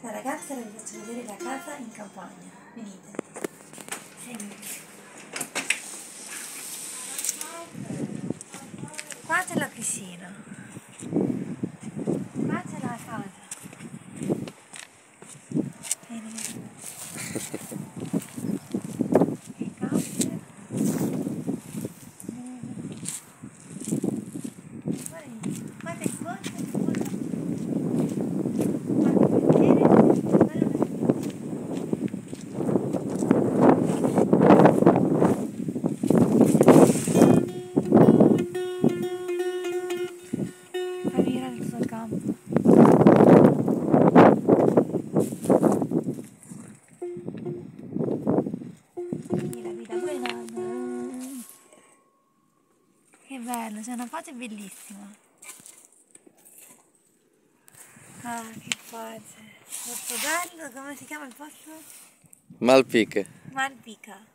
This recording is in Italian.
Ragazzi, ora vi faccio vedere la casa in campagna. Venite. Seguite. Qua c'è la piscina. Qua c'è la casa. Vedete? Il camper. Guarda il ponte, campo. Quindi la vita buona. Che bello, c'è una pace bellissima. Ah, che pace. Molto bello, come si chiama il posto? Malpica. Malpica.